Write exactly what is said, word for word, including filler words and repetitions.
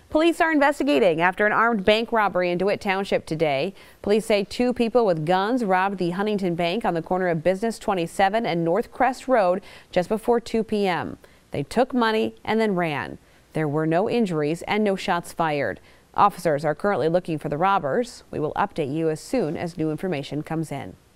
Police are investigating after an armed bank robbery in DeWitt Township today. Police say two people with guns robbed the Huntington Bank on the corner of Business twenty-seven and North Crest Road just before two p m They took money and then ran. There were no injuries and no shots fired. Officers are currently looking for the robbers. We will update you as soon as new information comes in.